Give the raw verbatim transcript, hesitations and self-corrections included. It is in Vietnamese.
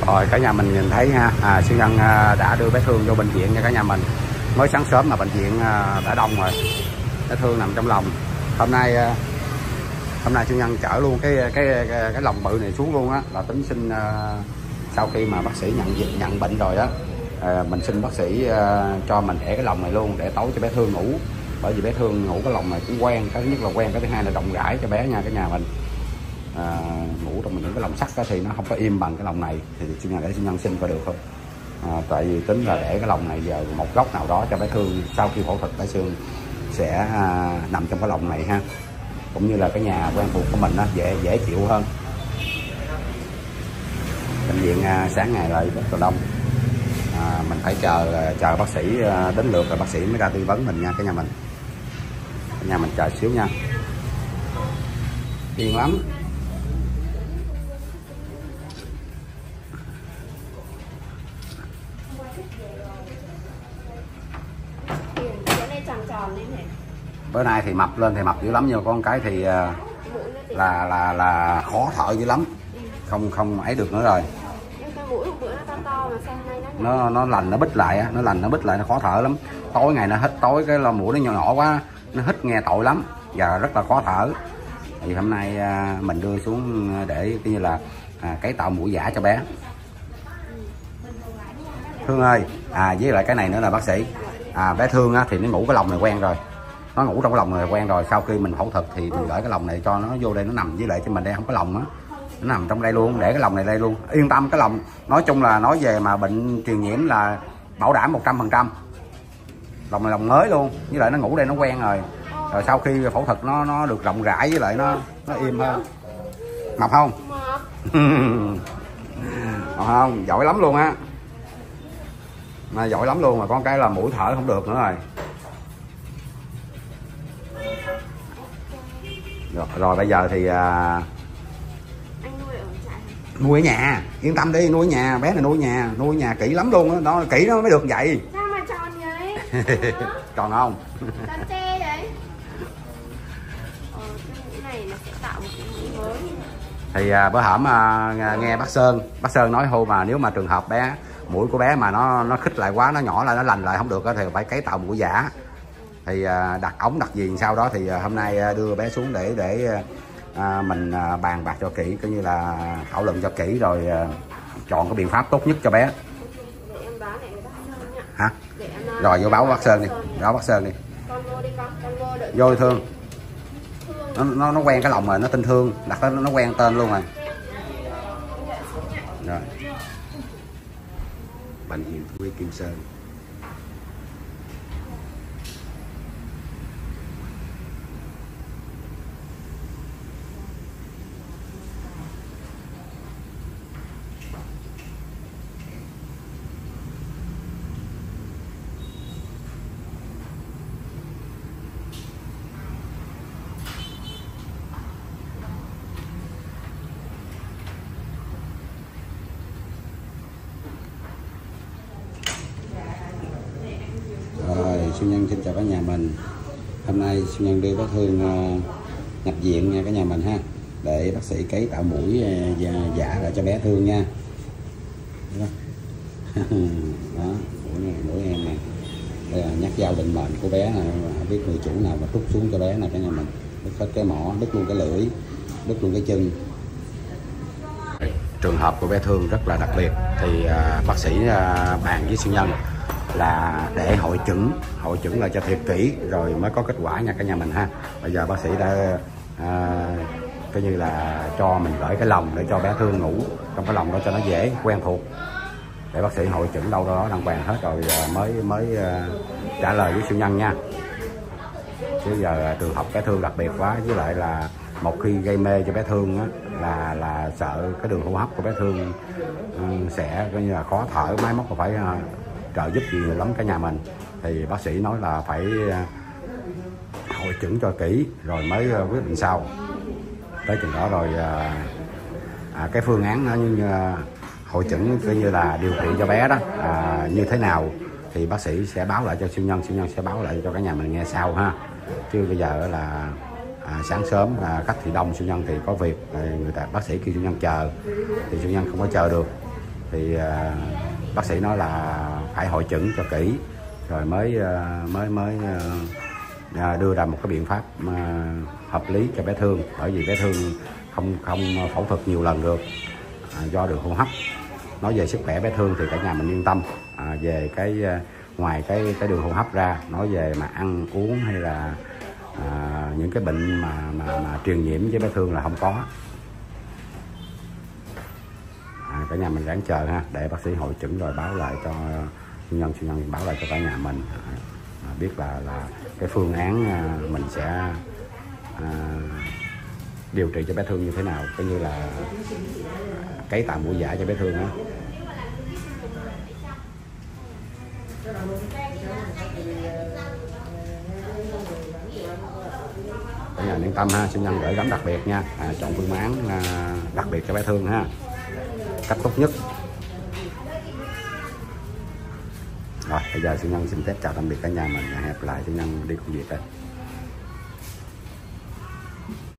Rồi cả nhà mình nhìn thấy ha, à, siêu nhân đã đưa bé Thương vô bệnh viện nha cả nhà mình. Mới sáng sớm mà bệnh viện đã đông rồi. Bé Thương nằm trong lòng. Hôm nay hôm nay siêu nhân chở luôn cái cái cái, cái lòng bự này xuống luôn á, là tính xin uh, sau khi mà bác sĩ nhận nhận bệnh rồi đó, uh, mình xin bác sĩ uh, cho mình để cái lòng này luôn để tối cho bé Thương ngủ. Bởi vì bé Thương ngủ cái lòng này cũng quen, cái thứ nhất là quen, cái thứ hai là rộng rãi cho bé nha cả nhà mình. À, ngủ trong những cái lồng sắt thì nó không có im bằng cái lồng này, thì siêu nhân để siêu nhân xin có được không? À, tại vì tính là để cái lồng này giờ một góc nào đó cho bé Thương sau khi phẫu thuật bé Thương sẽ à, nằm trong cái lồng này ha, cũng như là cái nhà quen thuộc của mình nó dễ dễ chịu hơn. Bệnh viện à, sáng ngày lại rất là đông, à, mình phải chờ chờ bác sĩ à, đến lượt rồi bác sĩ mới ra tư vấn mình nha cả nhà mình. Cả nhà mình chờ xíu nha, phiền lắm. Bữa nay thì mập lên thì mập dữ lắm, nhưng có một cái thì là là là khó thở dữ lắm, không không ấy được nữa rồi. Nó nó lành nó bít lại á, nó lành nó bít lại nó khó thở lắm. Tối ngày nó hít, tối cái lò mũi nó nhỏ nhỏ quá, nó hít nghe tội lắm và rất là khó thở. Thì hôm nay mình đưa xuống để như là à, cấy tạo mũi giả cho bé. Thương ơi, à với lại cái này nữa là bác sĩ, à, bé Thương á, thì nó ngủ cái lồng này quen rồi, nó ngủ trong cái lồng này quen rồi. Sau khi mình phẫu thuật thì mình gửi cái lồng này cho nó vô đây nó nằm, với lại cho mình đây không có lồng á, nó nằm trong đây luôn, để cái lồng này đây luôn, yên tâm. Cái lồng nói chung là nói về mà bệnh truyền nhiễm là bảo đảm một trăm phần trăm. Lồng này lồng mới luôn, với lại nó ngủ đây nó quen rồi. Rồi sau khi phẫu thuật nó nó được rộng rãi, với lại nó nó im hơn. Mập không? Mập không? Giỏi lắm luôn á, mà giỏi lắm luôn, mà con cái là mũi thở không được nữa rồi. Rồi, rồi bây giờ thì à, anh nuôi ở trại, nuôi ở nhà, yên tâm đi, nuôi ở nhà, bé này nuôi ở nhà, nuôi ở nhà kỹ lắm luôn đó, nó kỹ nó mới được vậy. Sao mà tròn vậy? Tròn không? Tròn tre đấy. Ờ, cái này nó sẽ tạo một cái mũi mới. Thì à, bữa hổm à, nghe bác Sơn, bác Sơn nói hôm mà nếu mà trường hợp bé mũi của bé mà nó nó khích lại quá, nó nhỏ lại, nó lành lại không được thì phải cấy tạo mũi giả. Thì à, đặt ống đặt gì sau đó thì à, hôm nay đưa bé xuống để để à, mình à, bàn bạc cho kỹ, coi như là thảo luận cho kỹ rồi à, chọn cái biện pháp tốt nhất cho bé. Để em báo này với bác Sơn nha. Hả? Để em, rồi vô báo bác Sơn đi, báo bác Sơn đi. Con vô đi con, con vô đợi. Vô Thương. Nó, nó nó quen cái lòng rồi, nó tên Thương, đặt nó nó quen tên luôn rồi. Rồi. Bệnh viện Thú y Kim Sơn. Siêu nhân xin chào cả nhà mình. Hôm nay siêu nhân đưa bác Thương uh, nhập viện nha cả nhà mình ha, để bác sĩ cấy tạo mũi uh, giả lại cho bé Thương nha. Đó, đó mũi này, mũi em này, đây là nhát dao định mệnh của bé nè, không biết người chủ nào mà trút xuống cho bé nè cả nhà mình. Đứt hết cái mỏ, đứt luôn cái lưỡi, đứt luôn cái chân. Trường hợp của bé Thương rất là đặc biệt, thì uh, bác sĩ uh, bàn với siêu nhân là để hội chẩn hội chẩn lại cho thiệt kỹ rồi mới có kết quả nha cả nhà mình ha. Bây giờ bác sĩ đã à, coi như là cho mình gửi cái lồng để cho bé Thương ngủ trong cái lồng đó cho nó dễ quen thuộc, để bác sĩ hội chẩn đâu đó đàng hoàng hết rồi mới mới à, trả lời với siêu nhân nha. Chứ giờ trường hợp bé Thương đặc biệt quá, với lại là một khi gây mê cho bé Thương á, là là sợ cái đường hô hấp của bé Thương um, sẽ coi như là khó thở, máy móc phải uh, trợ giúp gì lắm cả nhà mình. Thì bác sĩ nói là phải uh, hội chẩn cho kỹ rồi mới uh, quyết định sau. Tới chừng đó rồi uh, à, cái phương án nó như uh, hội chẩn coi như là điều trị cho bé đó à, như thế nào thì bác sĩ sẽ báo lại cho siêu nhân, siêu nhân sẽ báo lại cho cả nhà mình nghe sau ha. Chứ bây giờ là à, sáng sớm à, khách thì đông, siêu nhân thì có việc, à, người ta bác sĩ kêu siêu nhân chờ thì siêu nhân không có chờ được. thì à, bác sĩ nói là phải hội chẩn cho kỹ rồi mới à, mới mới à, đưa ra một cái biện pháp à, hợp lý cho bé Thương, bởi vì bé Thương không không phẫu thuật nhiều lần được à, do đường hô hấp. Nói về sức khỏe bé Thương thì cả nhà mình yên tâm. À, về cái ngoài cái cái đường hô hấp ra, nói về mà ăn uống hay là à, những cái bệnh mà, mà mà truyền nhiễm với bé Thương là không có. À, cả nhà mình ráng chờ ha, để bác sĩ hội chẩn rồi báo lại cho chuyên nhân chuyên nhân báo lại cho cả nhà mình à, biết là là cái phương án à, mình sẽ à, điều trị cho bé Thương như thế nào, coi như là cấy tạo mũi giả cho bé Thương á. Cả nhà yên tâm ha, sinh nhân gửi gắm đặc biệt nha, à, chọn phương án à, đặc biệt cho bé Thương ha, cách tốt nhất. Rồi bây giờ sinh nhân xin phép chào tạm biệt cả nhà mình, hẹn gặp lại sinh nhân đi công việc đây.